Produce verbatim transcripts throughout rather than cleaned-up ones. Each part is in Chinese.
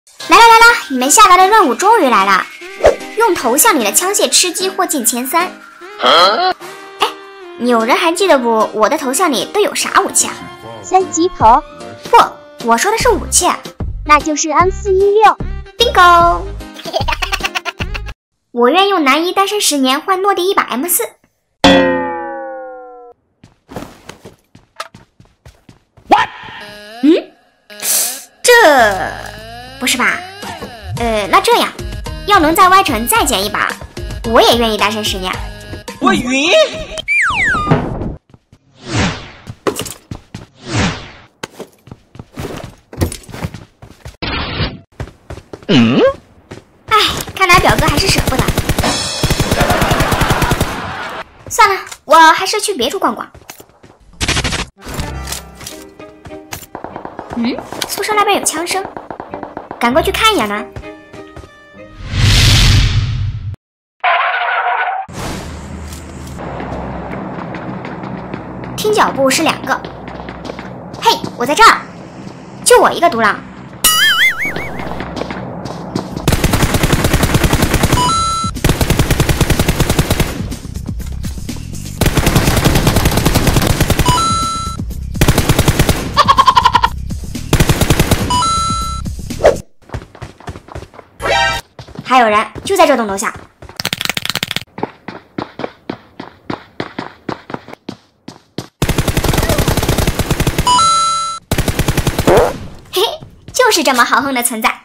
来了来了，你们下达的任务终于来了，用头像里的枪械吃鸡或进前三。哎，有人还记得不？我的头像里都有啥武器啊？ 三级头？ 不，我说的是武器， 那就是 M 四一六。 bingo。我愿用男一单身十年换诺第一把 M 四。What？ 嗯？这不是吧？呃，那这样，要能在 Y 城再捡一把，我也愿意单身十年。 我晕。 嗯？哎，看来表哥还是舍不得。算了，我还是去别处逛逛。嗯，宿舍那边有枪声，赶过去看一眼呢。听脚步是两个。嘿，我在这儿，就我一个独狼。还有人就在这栋楼下。嘿嘿，就是这么豪横的存在。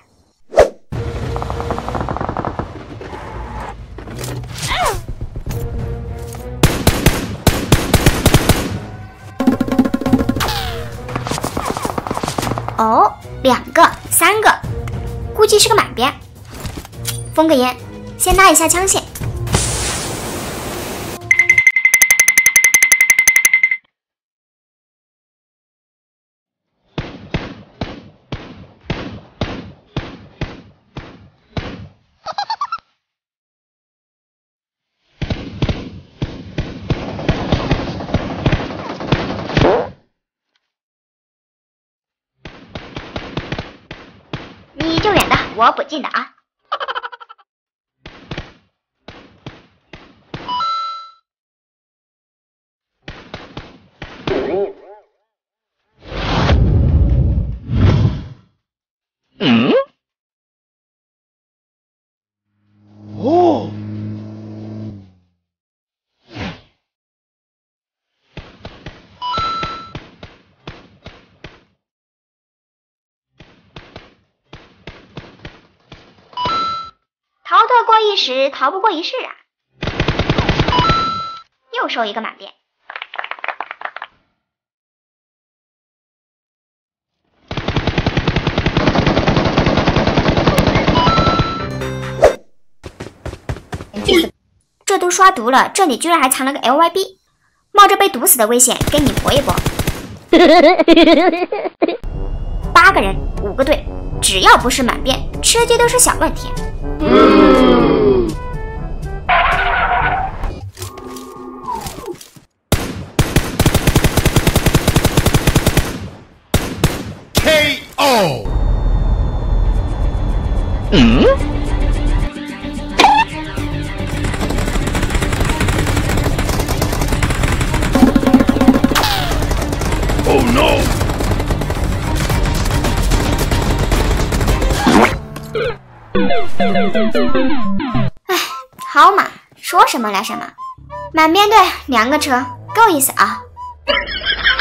哦，两个，三个，估计是个满编。封个烟，先拉一下枪线。你救远的，我补近的啊。 嗯？哦。 逃得过一时，逃不过一世啊！又收一个满编。这都刷毒了，这里居然还藏了个 L Y B， 冒着被毒死的危险跟你搏一搏。八个人，五个队，只要不是满编，吃鸡都是小问题。嗯、 K O。嗯？Oh no！ 哎，好嘛，说什么来什么，满编队两个车够意思啊！